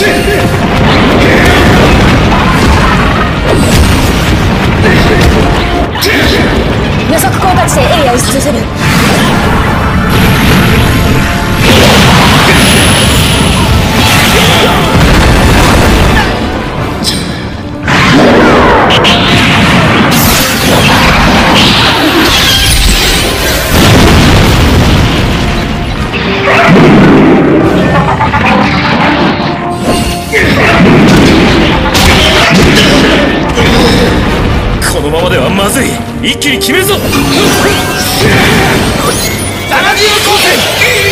予測効果地点エリアを出する。 このままではまずい。一気に決めるぞ。ダナディウ光線。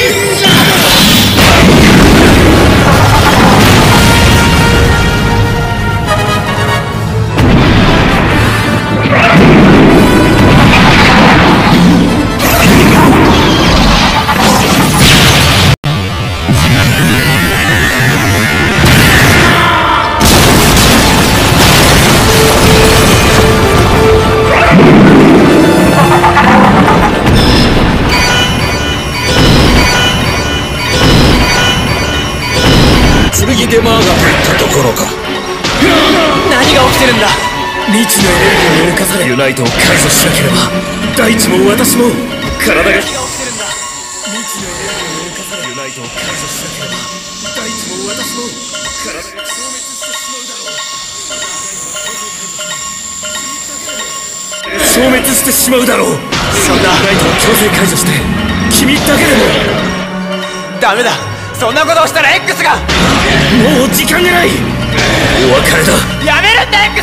剣デマーがといったところか。 何が起きてるんだ。 未知のエネルギーに侵されユナイトを解除しなければ大地も私も体が。何が起きてるんだ。未知のエネルギーに侵されユナイトを解除しなければ大地も私も体が消滅してしまうだろう。そんなユナイトを強制解除して君だけでも。 ダメだ。そんなことをしたら X が。 もう時間がない。お別れだ。 やめるんだ X。